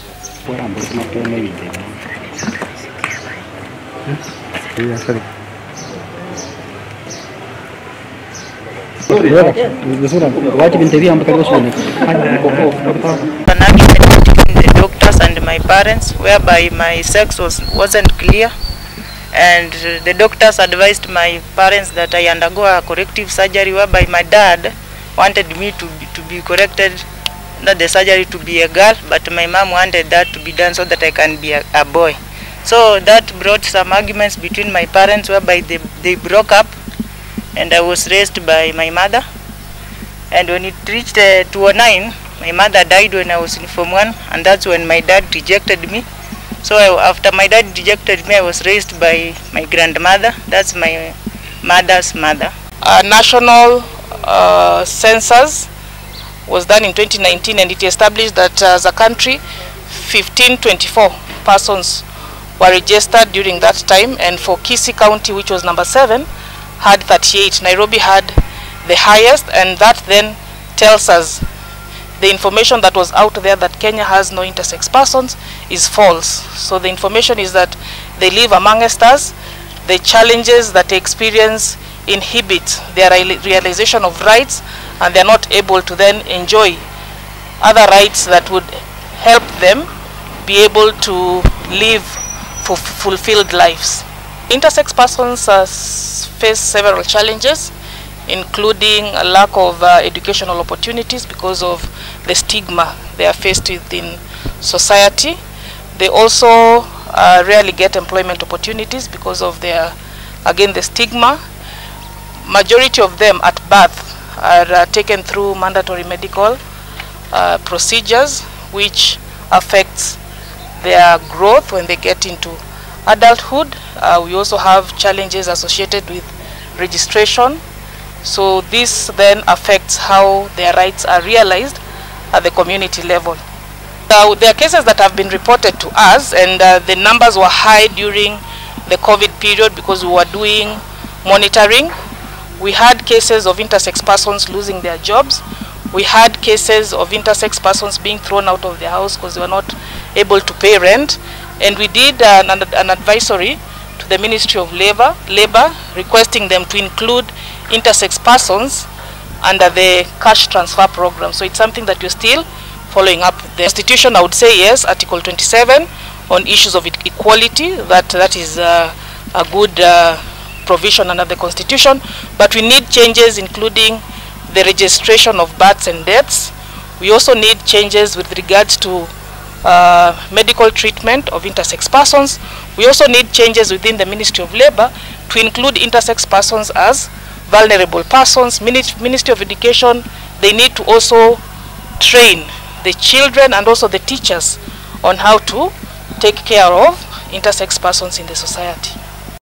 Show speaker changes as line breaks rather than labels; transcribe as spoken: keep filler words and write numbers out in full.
The doctors and my parents, whereby my sex was wasn't clear, and the doctors advised my parents that I undergo a corrective surgery, whereby my dad wanted me to be, to be corrected, not the surgery to be a girl, but my mom wanted that to be done so that I can be a, a boy. So that brought some arguments between my parents, whereby they, they broke up, and I was raised by my mother. And when it reached uh, two oh nine, my mother died when I was in Form one, and that's when my dad rejected me. So I, after my dad rejected me, I was raised by my grandmother. That's my mother's mother.
A national uh, census was done in twenty nineteen, and it established that uh, as a country, fifteen twenty-four persons were registered during that time, and for Kisiii County, which was number seven, had thirty-eight. Nairobi had the highest, and that then tells us the information that was out there that Kenya has no intersex persons is false. So the information is that they live amongst us. The challenges that they experience inhibit their realization of rights, and they are not able to then enjoy other rights that would help them be able to live for fulfilled lives. Intersex persons uh, face several challenges, including a lack of uh, educational opportunities because of the stigma they are faced with in society. They also uh, rarely get employment opportunities because of their, again, the stigma. Majority of them at birth are uh, taken through mandatory medical uh, procedures, which affects their growth when they get into adulthood. Uh, we also have challenges associated with registration. So this then affects how their rights are realized at the community level. Uh, there are cases that have been reported to us, and uh, the numbers were high during the COVID period because we were doing monitoring. We had cases of intersex persons losing their jobs. We had cases of intersex persons being thrown out of their house because they were not able to pay rent. And we did uh, an, an advisory to the Ministry of Labor, Labor requesting them to include intersex persons under the cash transfer program. So it's something that we're still following up. The Constitution, I would say yes, Article twenty-seven on issues of equality, that, that is uh, a good uh, provision under the Constitution, but we need changes including the registration of births and deaths. We also need changes with regards to uh, medical treatment of intersex persons. We also need changes within the Ministry of Labor to include intersex persons as vulnerable persons. Ministry of Education, they need to also train the children and also the teachers on how to take care of intersex persons in the society.